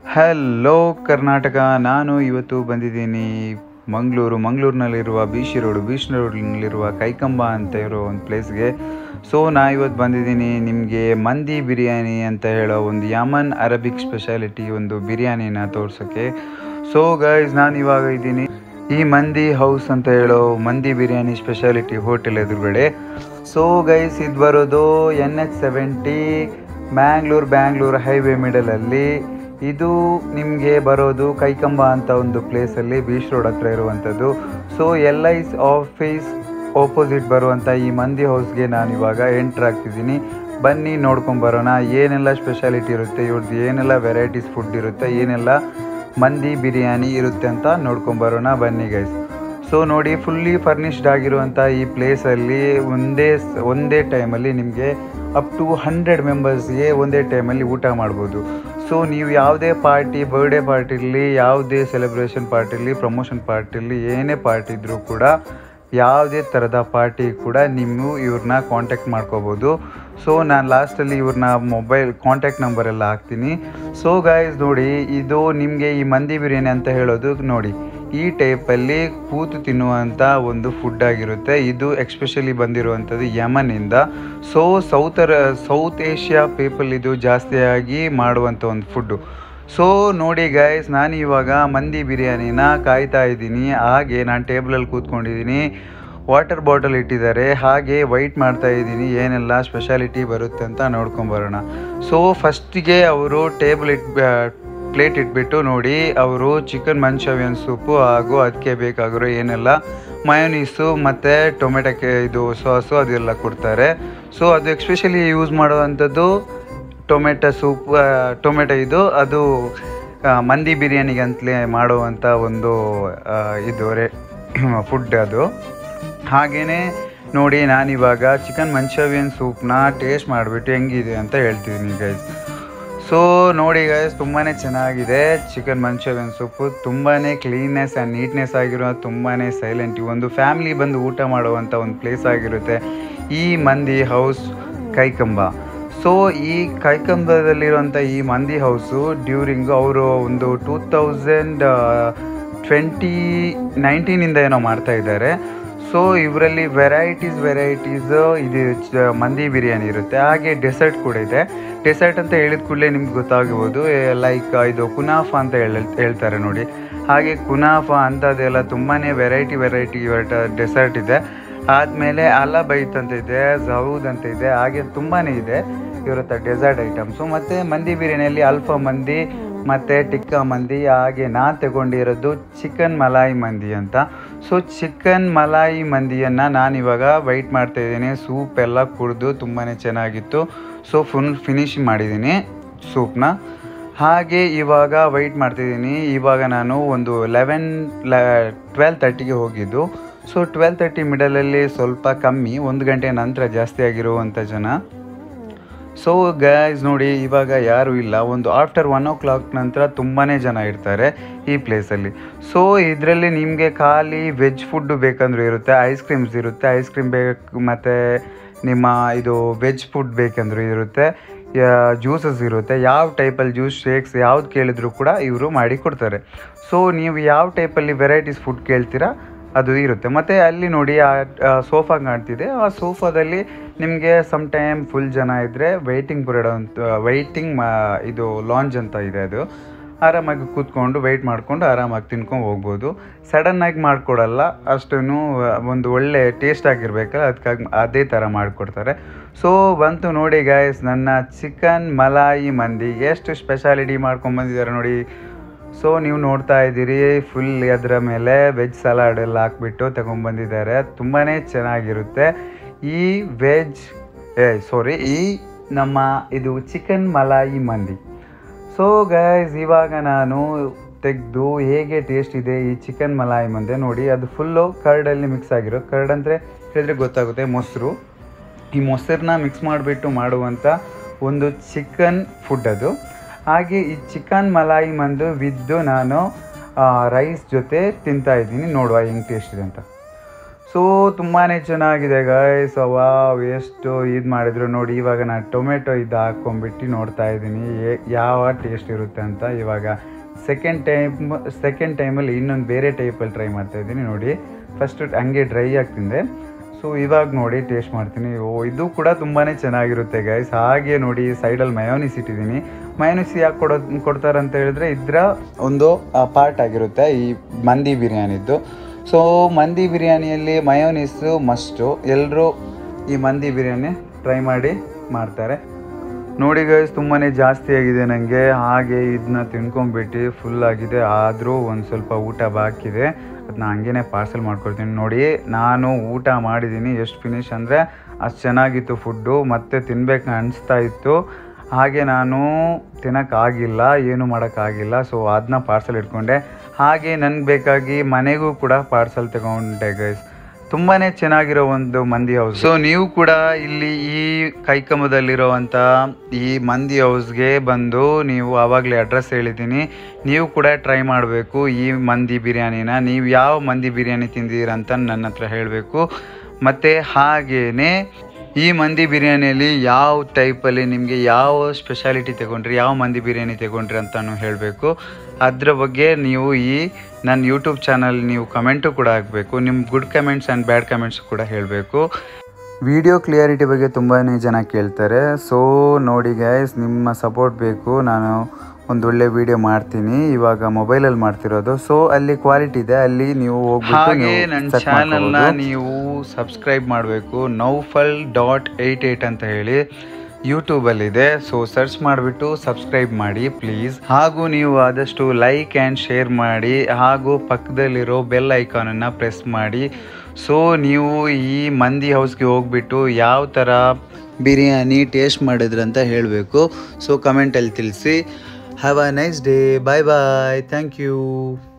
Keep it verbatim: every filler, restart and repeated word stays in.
Hello Karnataka, ನಾನು ಇವತ್ತು ಬಂದಿದ್ದೀನಿ ಮಂಗಳೂರು ಮಂಗಳೂರಿನಲ್ಲಿರುವ ಬೀಚ್ ರೋಡ್ ಬೀಚ್ ರೋಡ್ನಲ್ಲಿರುವ ಕೈಕಂಬ ಅಂತ ಇರೋ ಒಂದು ಪ್ಲೇಸ್ಗೆ. ಸೊ ನಾ ಇವತ್ತು ಬಂದಿದ್ದೀನಿ ನಿಮಗೆ ಮಂದಿ ಬಿರಿಯಾನಿ ಅಂತ ಹೇಳೋ ಒಂದು ಯಮನ್ ಅರಬಿಕ್ ಸ್ಪೆಷಾಲಿಟಿ ಒಂದು ಬಿರಿಯಾನಿನ ತೋರ್ಸೋಕ್ಕೆ. ಸೊ ಗೈಸ್, ನಾನು ಇವಾಗ ಇದ್ದೀನಿ ಈ ಮಂದಿ ಹೌಸ್ ಅಂತ ಹೇಳೋ ಮಂದಿ ಬಿರಿಯಾನಿ ಸ್ಪೆಷಾಲಿಟಿ ಹೋಟೆಲ್ ಎದುರುಗಡೆ. ಸೊ ಗೈಸ್, ಇದು ಬರೋದು N H seventy Mangalore Bangalore highway ಮಿಡಲಲ್ಲಿ. ಇದು ನಿಮಗೆ ಬರೋದು ಕೈಕಂಬ ಅಂತ ಒಂದು ಪ್ಲೇಸಲ್ಲಿ ಬೀಚ್ ರೋಡ್ ಹತ್ರ ಇರುವಂಥದ್ದು. So L I C office opposite ಬರುವಂಥ ಈ ಮಂದಿ ಹೌಸ್ಗೆ ನಾನು ಇವಾಗ ಎಂಟ್ರ್ ಆಗ್ತಿದ್ದೀನಿ. ಬನ್ನಿ ನೋಡ್ಕೊಂಬರೋಣ ಏನೆಲ್ಲ ಸ್ಪೆಷಾಲಿಟಿ ಇರುತ್ತೆ, ಇವ್ರದ್ದು ಏನೆಲ್ಲ ವೆರೈಟೀಸ್ ಫುಡ್ ಇರುತ್ತೆ, ಏನೆಲ್ಲ ಮಂದಿ ಬಿರಿಯಾನಿ ಇರುತ್ತೆ ಅಂತ ನೋಡ್ಕೊಂಬರೋಣ ಬನ್ನಿ ಗೈಸ್. ಸೊ ನೋಡಿ, ಫುಲ್ಲಿ ಫರ್ನಿಷ್ಡ್ ಆಗಿರುವಂಥ ಈ ಪ್ಲೇಸಲ್ಲಿ ಒಂದೇ ಒಂದೇ ಟೈಮಲ್ಲಿ ನಿಮಗೆ ಅಪ್ ಟು ಹಂಡ್ರೆಡ್ ಮೆಂಬರ್ಸ್ಗೆ ಒಂದೇ ಟೈಮಲ್ಲಿ ಊಟ ಮಾಡ್ಬೋದು. ಸೊ ನೀವು ಯಾವುದೇ ಪಾರ್ಟಿ, ಬರ್ಡೇ ಪಾರ್ಟಿಲಿ, ಯಾವುದೇ ಸೆಲೆಬ್ರೇಷನ್ ಪಾರ್ಟಿಲಿ, ಪ್ರಮೋಷನ್ ಪಾರ್ಟಿಲಿ, ಏನೇ ಪಾರ್ಟಿ ಇದ್ದರೂ ಕೂಡ, ಯಾವುದೇ ಥರದ ಪಾರ್ಟಿ ಕೂಡ ನೀವು ಇವ್ರನ್ನ ಕಾಂಟ್ಯಾಕ್ಟ್ ಮಾಡ್ಕೋಬೋದು. ಸೊ ನಾನು ಲಾಸ್ಟಲ್ಲಿ ಇವ್ರನ್ನ ಮೊಬೈಲ್ ಕಾಂಟ್ಯಾಕ್ಟ್ ನಂಬರೆಲ್ಲ ಹಾಕ್ತೀನಿ. ಸೊ ಗಾಯ್ಸ್ ನೋಡಿ, ಇದು ನಿಮಗೆ ಈ ಮಂದಿ ಬಿರಿಯಾನಿ ಅಂತ ಹೇಳೋದು ನೋಡಿ ಈ ಟೈಪಲ್ಲಿ ಕೂತು ತಿನ್ನುವಂಥ ಒಂದು ಫುಡ್ ಆಗಿರುತ್ತೆ. ಇದು ಎಕ್ಸ್ಪೆಷಲಿ ಬಂದಿರುವಂಥದ್ದು ಯಮನಿಂದ. ಸೊ ಸೌತರ ಸೌತ್ ಏಷ್ಯಾ ಪೀಪಲ್ ಇದು ಜಾಸ್ತಿಯಾಗಿ ಮಾಡುವಂಥ ಒಂದು ಫುಡ್ಡು. ಸೊ ನೋಡಿ ಗೈಸ್, ನಾನು ಇವಾಗ ಮಂದಿ ಬಿರಿಯಾನಿನ ಕಾಯ್ತಾ ಇದ್ದೀನಿ. ಹಾಗೆ ನಾನು ಟೇಬಲಲ್ಲಿ ಕೂತ್ಕೊಂಡಿದ್ದೀನಿ, ವಾಟರ್ ಬಾಟಲ್ ಇಟ್ಟಿದ್ದಾರೆ, ಹಾಗೆ ವೆಯ್ಟ್ ಮಾಡ್ತಾ ಇದ್ದೀನಿ ಏನೆಲ್ಲ ಸ್ಪೆಷಾಲಿಟಿ ಬರುತ್ತೆ ಅಂತ ನೋಡ್ಕೊಂಬರೋಣ. ಸೊ ಫಸ್ಟಿಗೆ ಅವರು ಟೇಬಲ್ ಇಟ್ ಪ್ಲೇಟ್ ಇಟ್ಬಿಟ್ಟು ನೋಡಿ, ಅವರು ಚಿಕನ್ ಮಂಚೂರಿಯನ್ ಸೂಪು ಹಾಗೂ ಅದಕ್ಕೆ ಬೇಕಾಗಿರೋ ಏನೆಲ್ಲ ಮಯೋನೀಸು ಮತ್ತು ಟೊಮೆಟೊ ಇದು ಸಾಸು ಅದೆಲ್ಲ ಕೊಡ್ತಾರೆ. ಸೊ ಅದು ಎಕ್ಸ್ಪೆಷಲಿ ಯೂಸ್ ಮಾಡುವಂಥದ್ದು ಟೊಮೆಟೊ ಸೂಪ್, ಟೊಮೆಟೊ ಇದು ಅದು ಮಂದಿ ಬಿರಿಯಾನಿಗೆ ಅಂತಲೇ ಮಾಡುವಂಥ ಒಂದು ಇದು ರೇ ಫುಡ್ ಅದು. ಹಾಗೆಯೇ ನೋಡಿ, ನಾನಿವಾಗ ಚಿಕನ್ ಮಂಚೂರಿಯನ್ ಸೂಪ್ನ ಟೇಸ್ಟ್ ಮಾಡಿಬಿಟ್ಟು ಹೆಂಗಿದೆ ಅಂತ ಹೇಳ್ತಿದ್ದೀನಿ ಗೈಸ್. ಸೊ ನೋಡಿ ಗೈಸ್, ತುಂಬಾ ಚೆನ್ನಾಗಿದೆ ಚಿಕನ್ ಮಂಚೂರಿಯನ್ ಸೂಪು. ತುಂಬಾ ಕ್ಲೀನ್ನೆಸ್ ಆ್ಯಂಡ್ ನೀಟ್ನೆಸ್ ಆಗಿರೋ, ತುಂಬಾ ಸೈಲೆಂಟ್, ಒಂದು ಫ್ಯಾಮಿಲಿ ಬಂದು ಊಟ ಮಾಡುವಂಥ ಒಂದು ಪ್ಲೇಸ್ ಆಗಿರುತ್ತೆ ಈ ಮಂದಿ ಹೌಸ್ ಕೈಕಂಬ. ಸೊ ಈ ಕೈಕಂಬದಲ್ಲಿರುವಂಥ ಈ ಮಂದಿ ಹೌಸು ಡ್ಯೂರಿಂಗು ಅವರು ಒಂದು ಟೂ ತೌಸಂಡ್ ಟ್ವೆಂಟಿ ನೈನ್ಟೀನಿಂದ ಏನೋ ಮಾಡ್ತಾಯಿದ್ದಾರೆ. ಸೊ ಇವರಲ್ಲಿ ವೆರೈಟೀಸ್ ವೆರೈಟೀಸ್ ಇದು ಮಂದಿ ಬಿರಿಯಾನಿ ಇರುತ್ತೆ. ಹಾಗೆ ಡೆಸರ್ಟ್ ಕೂಡ ಇದೆ. ಡೆಸರ್ಟ್ ಅಂತ ಹೇಳಿದ ಕೂಡಲೇ ನಿಮ್ಗೆ ಗೊತ್ತಾಗ್ಬೋದು, ಲೈಕ್ ಇದು ಕುನಾಫ ಅಂತ ಹೇಳಿ ಹೇಳ್ತಾರೆ ನೋಡಿ, ಹಾಗೆ ಕುನಾಫ ಅಂಥದ್ದೆಲ್ಲ ತುಂಬಾ ವೆರೈಟಿ ವೆರೈಟಿ ಡೆಸರ್ಟ್ ಇದೆ. ಆದಮೇಲೆ ಅಲ್ಲ ಬೈತ್ ಅಂತ ಇದೆ, ಜೌದ್ ಅಂತ ಇದೆ, ಹಾಗೆ ತುಂಬಾ ಇದೆ ಇವ್ರ ಹತ್ರ ಡೆಸರ್ಟ್ ಐಟಮ್ಸು. ಮತ್ತು ಮಂದಿ ಬಿರಿಯಾನಿಯಲ್ಲಿ ಅಲ್ಫಾ ಮಂದಿ ಮತ್ತು ಟಿಕ್ಕಾ ಮಂದಿ, ಹಾಗೆ ನಾನು ತಗೊಂಡಿರೋದು ಚಿಕನ್ ಮಲಾಯಿ ಮಂದಿ ಅಂತ. ಸೊ ಚಿಕನ್ ಮಲಾಯಿ ಮಂದಿಯನ್ನು ನಾನಿವಾಗ ವೆಯ್ಟ್ ಮಾಡ್ತಾಯಿದ್ದೀನಿ. ಸೂಪ್ ಎಲ್ಲ ಕುಡಿದು ತುಂಬಾ ಚೆನ್ನಾಗಿತ್ತು. ಸೊ ಫುಲ್ ಫಿನಿಶ್ ಮಾಡಿದ್ದೀನಿ ಸೂಪ್ನ. ಹಾಗೆ ಇವಾಗ ವೆಯ್ಟ್ ಮಾಡ್ತಿದ್ದೀನಿ. ಇವಾಗ ನಾನು ಒಂದು ಲೆವೆನ್ ಲ ಟ್ವೆಲ್ ತರ್ಟಿಗೆ ಹೋಗಿದ್ದು. ಸೊ ಟ್ವೆಲ್ ತರ್ಟಿ ಮಿಡಲಲ್ಲಿ ಸ್ವಲ್ಪ ಕಮ್ಮಿ, ಒಂದು ಗಂಟೆ ನಂತರ ಜಾಸ್ತಿ ಆಗಿರುವಂಥ ಜನ. ಸೊ ಗೈಸ್ ನೋಡಿ, ಇವಾಗ ಯಾರೂ ಇಲ್ಲ. ಒಂದು ಆಫ್ಟರ್ ಒನ್ ಓ ಕ್ಲಾಕ್ ನಂತರ ತುಂಬಾ ಜನ ಇರ್ತಾರೆ ಈ ಪ್ಲೇಸಲ್ಲಿ. ಸೊ ಇದರಲ್ಲಿ ನಿಮಗೆ ಖಾಲಿ ವೆಜ್ ಫುಡ್ಡು ಬೇಕಂದ್ರೂ ಇರುತ್ತೆ, ಐಸ್ ಕ್ರೀಮ್ಸ್ ಇರುತ್ತೆ, ಐಸ್ ಕ್ರೀಮ್ ಬೇಕು, ಮತ್ತು ನಿಮ್ಮ ಇದು ವೆಜ್ ಫುಡ್ ಬೇಕಂದ್ರೂ ಇರುತ್ತೆ, ಜ್ಯೂಸಸ್ ಇರುತ್ತೆ. ಯಾವ ಟೈಪಲ್ಲಿ ಜ್ಯೂಸ್, ಶೇಕ್ಸ್ ಯಾವ್ದು ಕೇಳಿದ್ರು ಕೂಡ ಇವರು ಮಾಡಿ ಕೊಡ್ತಾರೆ. ಸೊ ನೀವು ಯಾವ ಟೈಪಲ್ಲಿ ವೆರೈಟೀಸ್ ಫುಡ್ ಕೇಳ್ತೀರಾ ಅದು ಇರುತ್ತೆ. ಮತ್ತು ಅಲ್ಲಿ ನೋಡಿ ಆ ಸೋಫಾ ಕಾಣ್ತಿದೆ, ಆ ಸೋಫಾದಲ್ಲಿ ನಿಮಗೆ ಸಮ್ ಟೈಮ್ ಫುಲ್ ಜನ ಇದ್ದರೆ ವೆಯ್ಟಿಂಗ್ ಪೀರಿಯಡ್ ಅಂತ ವೆಯ್ಟಿಂಗ್ ಮಾ ಇದು ಲಾಂಜ್ ಅಂತ ಇದೆ. ಅದು ಆರಾಮಾಗಿ ಕೂತ್ಕೊಂಡು ವೆಯ್ಟ್ ಮಾಡಿಕೊಂಡು ಆರಾಮಾಗಿ ತಿನ್ಕೊಂಡು ಹೋಗ್ಬೋದು. ಸಡನ್ನಾಗಿ ಮಾಡಿಕೊಡಲ್ಲ, ಅಷ್ಟೂ ಒಂದು ಒಳ್ಳೆ ಟೇಸ್ಟ್ ಆಗಿರಬೇಕಲ್ಲ, ಅದಕ್ಕಾಗಿ ಅದೇ ಥರ ಮಾಡಿಕೊಡ್ತಾರೆ. ಸೊ ಬಂತು ನೋಡಿ ಗಾಯ್ಸ್, ನನ್ನ ಚಿಕನ್ ಮಲಾಯಿ ಮಂದಿ ಎಷ್ಟು ಸ್ಪೆಷಾಲಿಟಿ ಮಾಡ್ಕೊಂಡ್ಬಂದಿದ್ದಾರೆ ನೋಡಿ. ಸೊ ನೀವು ನೋಡ್ತಾ ಇದ್ದೀರಿ, ಫುಲ್ ಅದರ ಮೇಲೆ ವೆಜ್ ಸಲಾಡ್ ಎಲ್ಲ ಹಾಕ್ಬಿಟ್ಟು ತಗೊಂಡ್ಬಂದಿದ್ದಾರೆ. ತುಂಬಾ ಚೆನ್ನಾಗಿರುತ್ತೆ ಈ ವೆಜ್ ಏ ಸಾರಿ ಈ ನಮ್ಮ ಇದು ಚಿಕನ್ ಮಲಾಯಿ ಮಂದಿ. ಸೊ ಗೈಸ್, ಇವಾಗ ನಾನು ತೆಗೆದು ಹೇಗೆ ಟೇಸ್ಟ್ ಇದೆ ಈ ಚಿಕನ್ ಮಲಾಯಿ ಮಂದಿ ನೋಡಿ. ಅದು ಫುಲ್ಲು ಕರ್ಡಲ್ಲಿ ಮಿಕ್ಸ್ ಆಗಿರೋ, ಕರ್ಡ್ ಅಂದರೆ ಹೇಳಿದ್ರೆ ಗೊತ್ತಾಗುತ್ತೆ, ಮೊಸರು. ಈ ಮೊಸರನ್ನ ಮಿಕ್ಸ್ ಮಾಡಿಬಿಟ್ಟು ಮಾಡುವಂಥ ಒಂದು ಚಿಕನ್ ಫುಡ್ ಅದು. ಹಾಗೆ ಈ ಚಿಕನ್ ಮಲಾಯಿ ಮಂದು ವಿದ್ದು ನಾನು ರೈಸ್ ಜೊತೆ ತಿಂತಾಯಿದ್ದೀನಿ, ನೋಡುವ ಹೆಂಗೆ ಟೇಸ್ಟ್ ಇದೆ ಅಂತ. ಸೊ ತುಂಬಾ ಚೆನ್ನಾಗಿದೆ ಗೈಸ್. ವಾವ್ ಎಷ್ಟು ಇದು ಮಾಡಿದ್ರು ನೋಡಿ. ಇವಾಗ ನಾನು ಟೊಮೆಟೊ ಇದು ಹಾಕ್ಕೊಂಬಿಟ್ಟು ನೋಡ್ತಾ ಇದ್ದೀನಿ ಯಾವ ಟೇಸ್ಟ್ ಇರುತ್ತೆ ಅಂತ. ಇವಾಗ ಸೆಕೆಂಡ್ ಟೈಮ್ ಸೆಕೆಂಡ್ ಟೈಮಲ್ಲಿ ಇನ್ನೊಂದು ಬೇರೆ ಟೈಪಲ್ಲಿ ಟ್ರೈ ಮಾಡ್ತಾ ಇದ್ದೀನಿ ನೋಡಿ. ಫಸ್ಟ್ ಹಂಗೆ ಡ್ರೈ ಆಗ್ತಿದ್ದೆ. ಸೊ ಇವಾಗ ನೋಡಿ ಟೇಸ್ಟ್ ಮಾಡ್ತೀನಿ. ಓ ಇದು ಕೂಡ ತುಂಬಾ ಚೆನ್ನಾಗಿರುತ್ತೆ ಗೈಸ್. ಹಾಗೆ ನೋಡಿ ಸೈಡಲ್ಲಿ ಮಯೋನಿಸ್ ಇಟ್ಟಿದ್ದೀನಿ. ಮಯೋನಿಸ್ ಯಾಕೆ ಕೊಡೋದು ಕೊಡ್ತಾರಂತ ಹೇಳಿದ್ರೆ ಇದರ ಒಂದು ಪಾರ್ಟ್ ಆಗಿರುತ್ತೆ ಈ ಮಂದಿ ಬಿರಿಯಾನಿದ್ದು. ಸೊ ಮಂದಿ ಬಿರಿಯಾನಿಯಲ್ಲಿ ಮಯೋನಿಸ್ಸು ಮಸ್ಟು. ಎಲ್ಲರೂ ಈ ಮಂದಿ ಬಿರಿಯಾನಿ ಟ್ರೈ ಮಾಡಿ ಮಾಡ್ತಾರೆ ನೋಡಿ ಗೈಸ್. ತುಂಬಾ ಜಾಸ್ತಿ ಆಗಿದೆ ನನಗೆ. ಹಾಗೆ ಇದನ್ನ ತಿನ್ಕೊಂಬಿಟ್ಟು ಫುಲ್ ಆಗಿದೆ. ಆದರೂ ಒಂದು ಸ್ವಲ್ಪ ಊಟ ಬಾಕಿದೆ, ಅದನ್ನ ಹಂಗೇ ಪಾರ್ಸೆಲ್ ಮಾಡ್ಕೊಳ್ತೀನಿ ನೋಡಿ. ನಾನು ಊಟ ಮಾಡಿದ್ದೀನಿ. ಎಷ್ಟು ಫಿನಿಶ್ ಅಂದರೆ ಅಷ್ಟು ಚೆನ್ನಾಗಿತ್ತು ಫುಡ್ಡು. ಮತ್ತೆ ತಿನ್ಬೇಕು ಅನಿಸ್ತಾ ಇತ್ತು. ಹಾಗೆ ನಾನು ತಿನ್ನೋಕ್ಕಾಗಿಲ್ಲ, ಏನು ಮಾಡೋಕ್ಕಾಗಿಲ್ಲ. ಸೊ ಅದನ್ನ ಪಾರ್ಸೆಲ್ ಇಟ್ಕೊಂಡೆ. ಹಾಗೆ ನನಗೆ ಬೇಕಾಗಿ ಮನೆಗೂ ಕೂಡ ಪಾರ್ಸೆಲ್ ತಗೊಂಡೆ ಗೈಸ್. ತುಂಬಾ ಚೆನ್ನಾಗಿರೋ ಒಂದು ಮಂದಿ ಹೌಸ್. ಸೊ ನೀವು ಕೂಡ ಇಲ್ಲಿ ಈ ಕೈಕಮದಲ್ಲಿರೋವಂಥ ಈ ಮಂದಿ ಹೌಸ್ಗೆ ಬಂದು ನೀವು ಆವಾಗಲೇ ಅಡ್ರೆಸ್ ಹೇಳಿದ್ದೀನಿ, ನೀವು ಕೂಡ ಟ್ರೈ ಮಾಡಬೇಕು ಈ ಮಂದಿ ಬಿರಿಯಾನಿನ. ನೀವು ಯಾವ ಮಂದಿ ಬಿರಿಯಾನಿ ತಿಂದಿದ್ದೀರಂತ ನನ್ನ ಹತ್ರ ಹೇಳಬೇಕು. ಮತ್ತು ಹಾಗೆಯೇ ಈ ಮಂದಿ ಬಿರಿಯಾನಿಯಲ್ಲಿ ಯಾವ ಟೈಪಲ್ಲಿ ನಿಮಗೆ ಯಾವ ಸ್ಪೆಷಾಲಿಟಿ ತಗೊಂಡ್ರಿ, ಯಾವ ಮಂದಿ ಬಿರಿಯಾನಿ ತಗೊಂಡ್ರಿ ಅಂತಲೂ ಹೇಳಬೇಕು. ಅದರ ಬಗ್ಗೆ ನೀವು ಈ ನನ್ನ ಯೂಟ್ಯೂಬ್ ಚಾನಲ್ ನೀವು ಕಮೆಂಟು ಕೂಡ ಹಾಕಬೇಕು. ನಿಮ್ಮ good comments and bad comments ಕೂಡ ಹೇಳಬೇಕು. ವಿಡಿಯೋ ಕ್ಲಿಯರಿಟಿ ಬಗ್ಗೆ ತುಂಬಾ ಜನ ಕೇಳ್ತಾರೆ. ಸೊ ನೋಡಿ ಗೈಸ್, ನಿಮ್ಮ ಸಪೋರ್ಟ್ ಬೇಕು. ನಾನು ಒಂದೊಳ್ಳೆ ವಿಡಿಯೋ ಮಾಡ್ತೀನಿ. ಇವಾಗ ಮೊಬೈಲಲ್ಲಿ ಮಾಡ್ತಿರೋದು. ಸೊ ಅಲ್ಲಿ ಕ್ವಾಲಿಟಿ ಇದೆ, ಅಲ್ಲಿ ನೀವು ಹೋಗ್ಬಿಟ್ಟು ನನ್ನ ಚಾನಲ್ನ ನೀವು ಸಬ್ಸ್ಕ್ರೈಬ್ ಮಾಡಬೇಕು. ನೌಫಲ್ ಡಾಟ್ ಏಯ್ಟ್ ಏಯ್ಟ್ ಅಂತ ಹೇಳಿ ಯೂಟ್ಯೂಬಲ್ಲಿದೆ. ಸೊ ಸರ್ಚ್ ಮಾಡಿಬಿಟ್ಟು ಸಬ್ಸ್ಕ್ರೈಬ್ ಮಾಡಿ ಪ್ಲೀಸ್. ಹಾಗೂ ನೀವು ಆದಷ್ಟು ಲೈಕ್ ಆ್ಯಂಡ್ ಶೇರ್ ಮಾಡಿ. ಹಾಗೂ ಪಕ್ಕದಲ್ಲಿರೋ ಬೆಲ್ ಐಕಾನನ್ನು ಪ್ರೆಸ್ ಮಾಡಿ. ಸೊ ನೀವು ಈ ಮಂದಿ ಹೌಸ್ಗೆ ಹೋಗ್ಬಿಟ್ಟು ಯಾವ ಥರ ಬಿರಿಯಾನಿ ಟೇಸ್ಟ್ ಮಾಡಿದ್ರಂತ ಹೇಳಬೇಕು. ಸೊ ಕಮೆಂಟಲ್ಲಿ ತಿಳಿಸಿ. Have a nice day. Bye bye. Thank you.